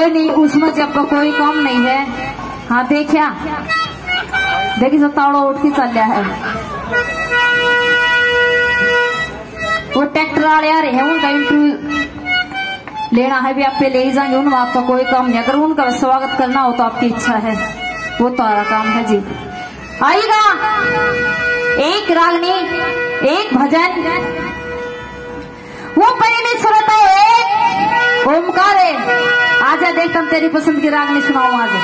कोई नहीं, उसमें जब का कोई काम नहीं है। हाँ देखिया, देखी सब तावड़ा उठ के चल रहा है। वो ट्रैक्टर वाले आ रहे हैं, उनका इंटरव्यू लेना है भी, आप पे ले जाएंगे। उनमें आपका कोई काम नहीं, अगर उनका स्वागत करना हो तो आपकी इच्छा है, वो तुम्हारा काम है जी। आइएगा, एक रागनी, एक भजन, वो परमेश्वर होता है, एक ओमकार है। आजा देख, तुम तेरी पसंद की रागनी सुनाऊं आज।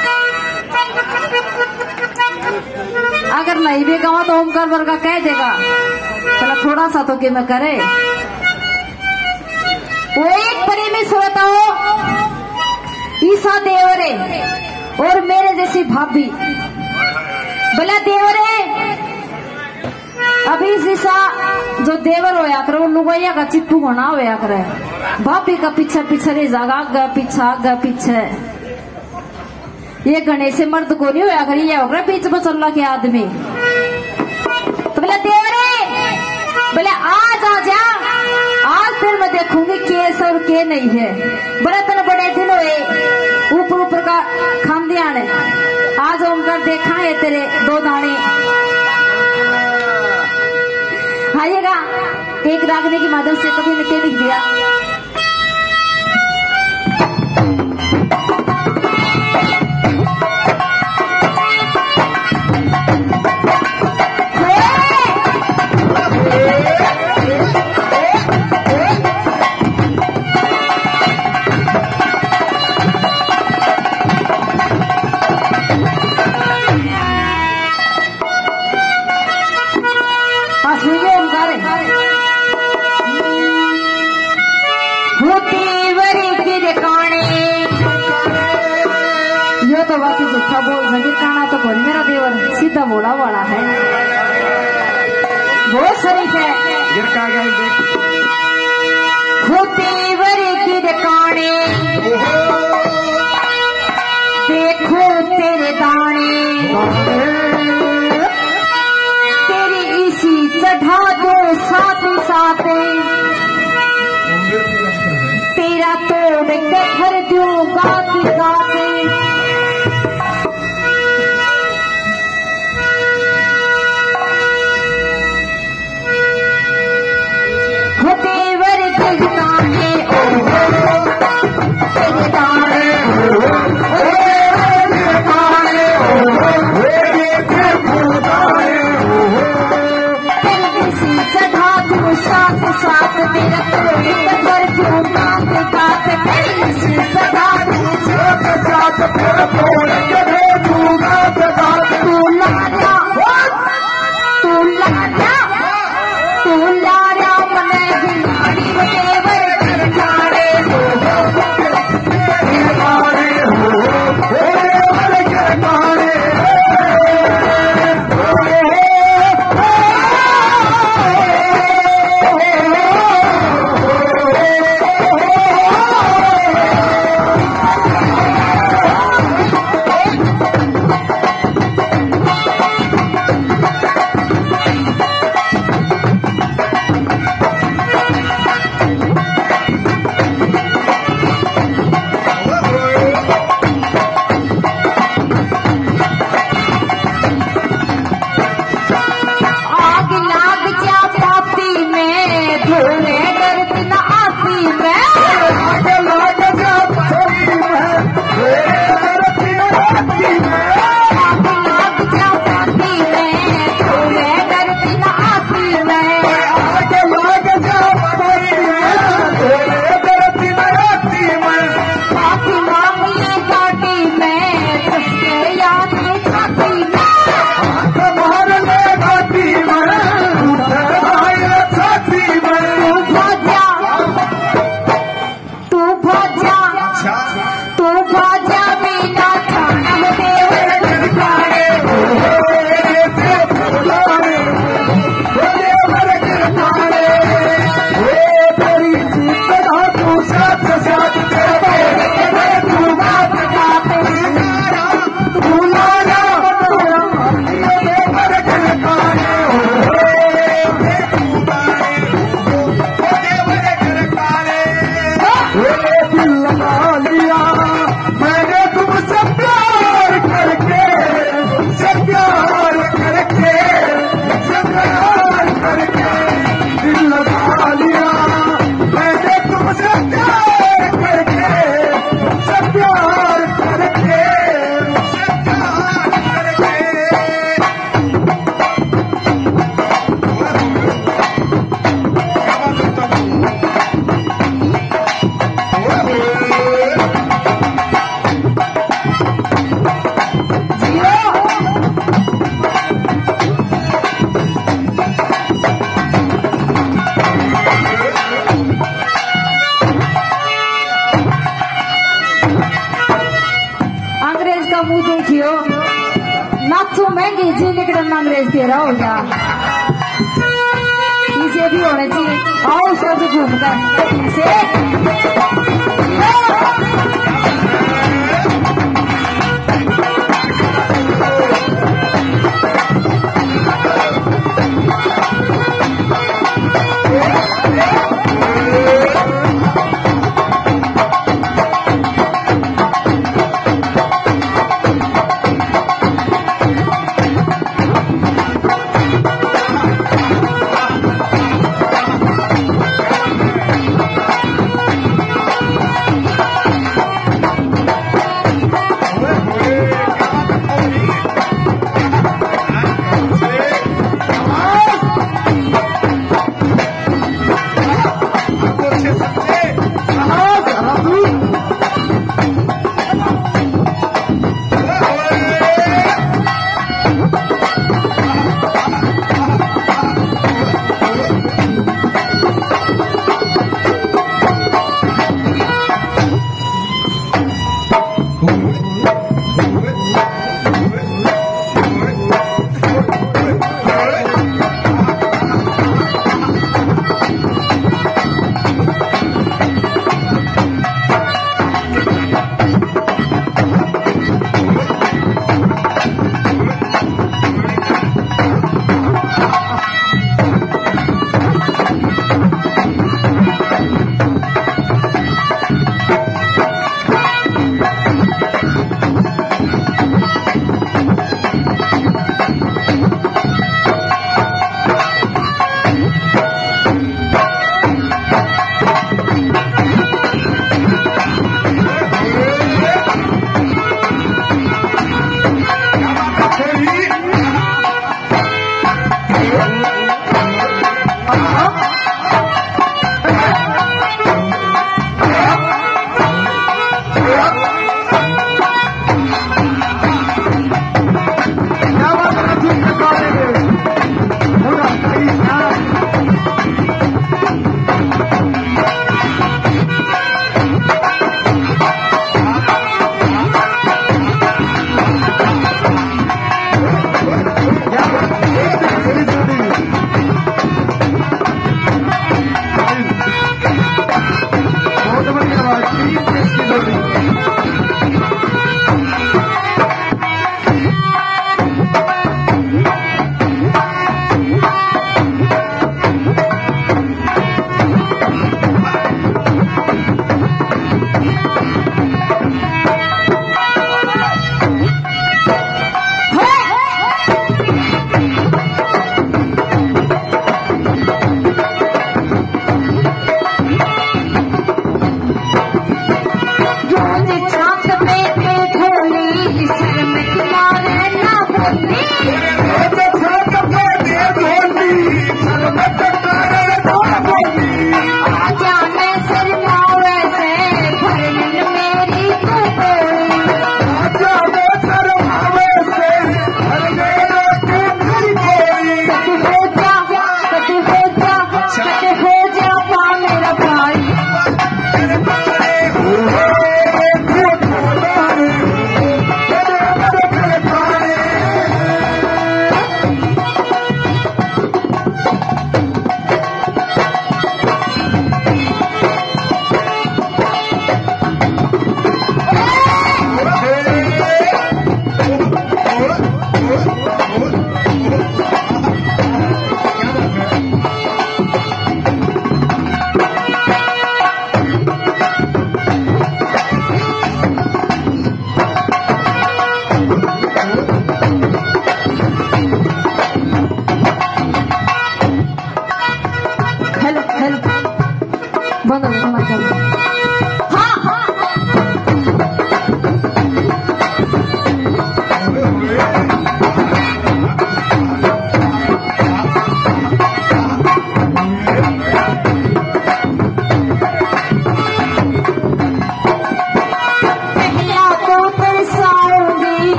अगर नहीं भी गावा तो ओमकार वर्गा कह देगा, चला थोड़ा सा तो कि मैं करे। वो एक परमेश्वर होता हो, ईसा देवरे और मेरे जैसी भाभी भला देवरे। अभी शीशा जो देवर होया करे वो लुगाइया का चिट्टू होना होया करे, भाभी का पीछे पीछे रह जागा, आगा पीछे आगा पीछे। ये गणेश से मर्द को नहीं होया करे, ये होगा बीच में चल रहा के आदमी। तो बोले देवरे, बोले आज आ जा, आज फिर मैं देखूंगी केस और के नहीं है। बड़े तन बड़े दिन हुए, ऊपर ऊपर का खान दिया ने, आज ओमकार देखा है तेरे दो दाने। आइएगा, एक रागने की मदद से कभी ने लिख दिया। तो बाकी झूठा बोल सके काना तो बोल, मेरा देवर सीधा बोला वाला है, बहुत शरीफ है। देवर की दुकाने देखो तेरे दाने, तेरी इसी चढ़ा दो साथ साथ, तेरा तोड़ के भर दूं गाती गाते। तू महंगी जी निकल अंग्रेज तेरा हो गया इसे भी होने चाहिए। आओ सब घूमकर इसे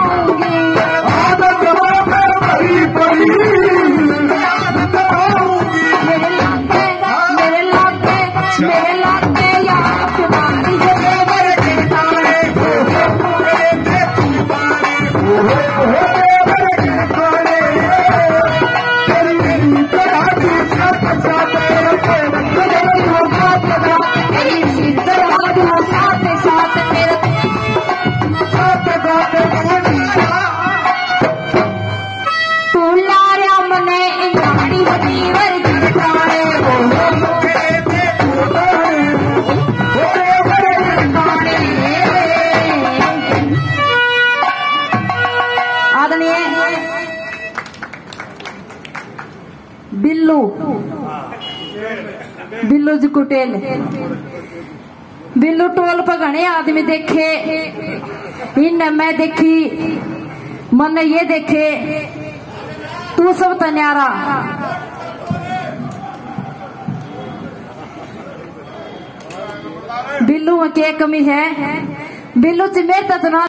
बताऊंगी मेरे लागे यार चुनावी है देवर के तारे साथ मेरे तू लाया मने इंगानी देवर के तारे बिल्लू बिल्लू जी कुटेल बिल्लू टोल पर घने आदमी देखे इन मैं देखी मन ये देखे तू सब तन्यारा बिल्लू में क्या कमी है बिल्लू च मेरे तक